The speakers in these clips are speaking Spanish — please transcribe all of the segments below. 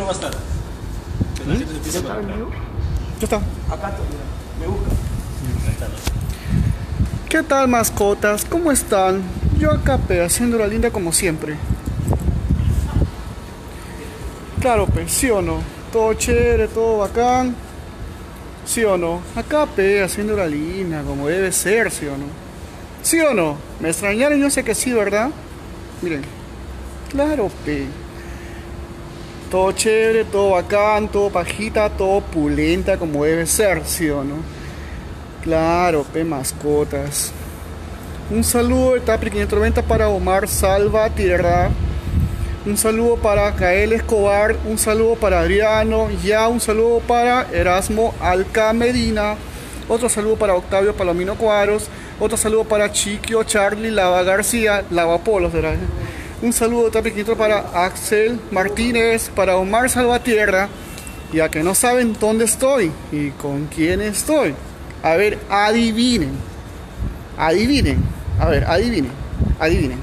va a estar. Que la gente se empiece a conectar. Ya está. Acá me busca. ¿Qué tal, mascotas? ¿Cómo están? Yo acá, pe, haciendo la linda como siempre. Claro, pe, ¿sí o no? Todo chévere, todo bacán. ¿Sí o no? Acá, pe, haciendo la linda como debe ser, ¿sí o no? ¿Sí o no? ¿Me extrañaron? Yo sé que sí, ¿verdad? Miren. Claro, pe. Todo chévere, todo bacán, todo pajita, todo pulenta como debe ser, ¿sí o no? Claro, pe, mascotas. Un saludo de Tapri 590 para Omar Salva Tierra. Un saludo para Kael Escobar. Un saludo para Adriano. Ya, un saludo para Erasmo Alca Medina. Otro saludo para Octavio Palomino Cuadros. Otro saludo para Chiquio Charlie Lava García. Lavapolos, ¿verdad? Un saludo de Tapri 500 para Axel Martínez. Para Omar Salvatierra. Ya que no saben dónde estoy y con quién estoy. A ver, adivinen. Adivinen. A ver, adivinen. Adivinen.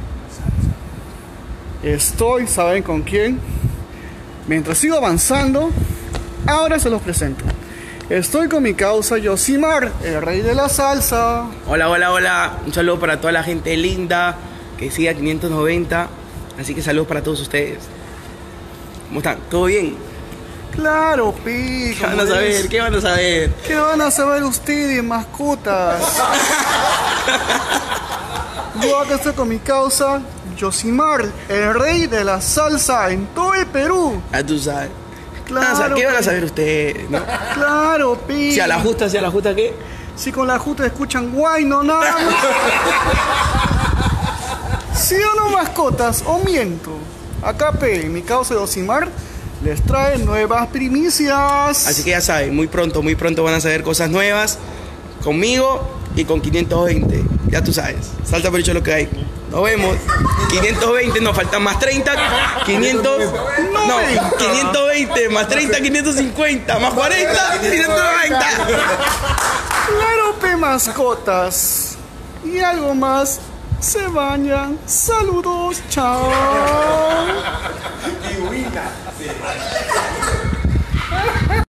Estoy, ¿saben con quién? Mientras sigo avanzando, ahora se los presento. Estoy con mi causa Yosimar, el rey de la salsa. Hola, hola, hola. Un saludo para toda la gente linda que sigue a 590. Así que saludos para todos ustedes. ¿Cómo están? ¿Todo bien? Claro, pi. ¿Qué van a saber? ¿Qué van a saber? ¿Qué van a saber ustedes, mascotas? Yo acá estoy con mi causa Yosimar, el rey de la salsa en todo el Perú. Ah, tú sabes. Claro, ¿Qué van a saber ustedes? ¿No? Claro, pi. Si a la justa, ¿qué? Si con la justa escuchan guay, no nada. ¿Sí o no, mascotas? ¿O miento? Acá, pe, mi causa Yosimar les trae nuevas primicias. Así que ya saben, muy pronto van a saber cosas nuevas conmigo y con 520. Ya tú sabes. Salta por hecho lo que hay. Nos vemos. 520, nos faltan más 30. 500. No, 520 más 30, 550 más 40, 590. Claro, pe, mascotas. Y algo más. Se bañan. Saludos. Chao.